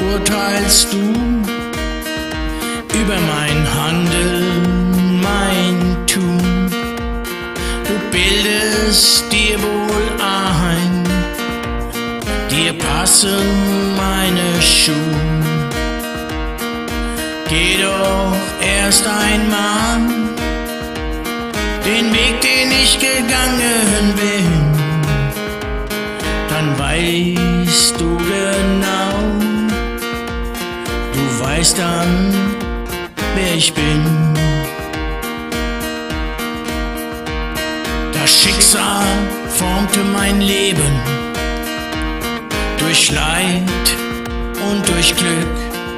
urteilst du über mein Handeln, mein Tun. Du bildest dir wohl ein, dir passen meine Schuhe. Geh doch erst einmal den Weg, den ich gegangen bin, dann weißt du genau, du weißt dann, wer ich bin. Das Schicksal formte mein Leben durch Leid und durch Glück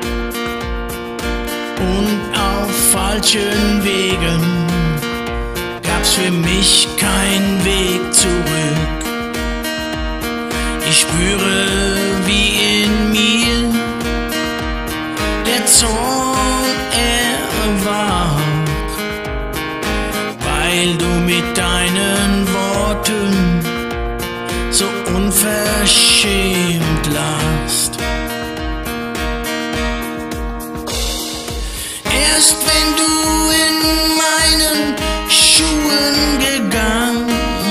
und auf falschen Wegen gab's für mich keinen Weg zurück. Ich spüre, wie in mir der Zorn erwacht, weil du mit deinen Worten so unverschämt lachst. Erst wenn du in meinen Schuhen gegangen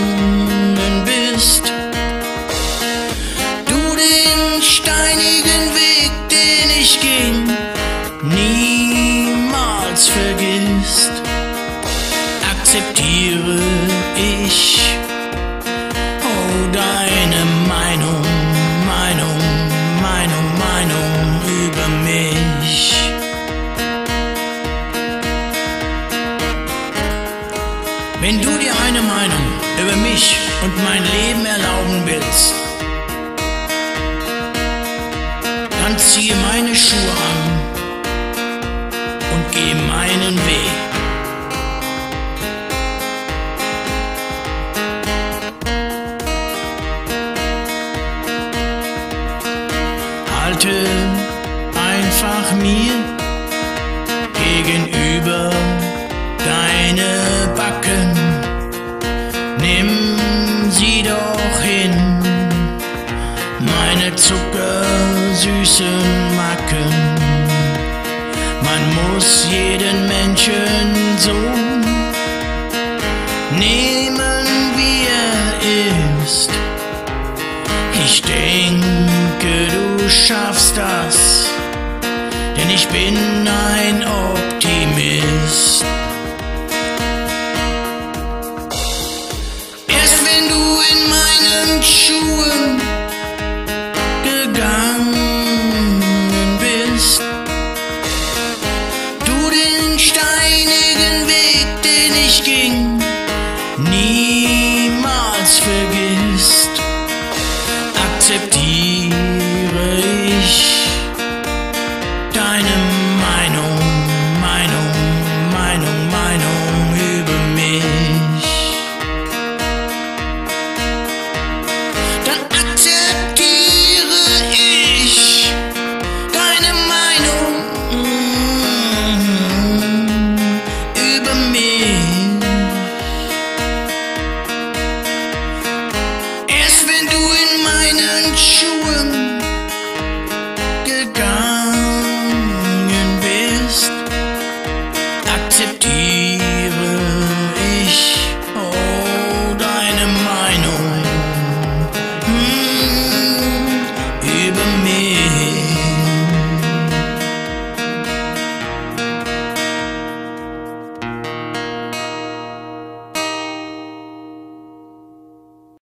bist, du den steinigen Weg, den ich ging, niemals vergisst, akzeptiere ich, oh, deine Meinung, Meinung, Meinung, Meinung über mich. Wenn du dir eine Meinung über mich und mein Leben erlauben willst, dann ziehe meine Schuhe an und geh meinen Weg. Halte einfach mir gegenüber deine Backen, nimm sie doch hin, meine zuckersüßen Macken. Man muss jeden Menschen so nehmen, wie er ist. Ich denke, du schaffst das, denn ich bin ein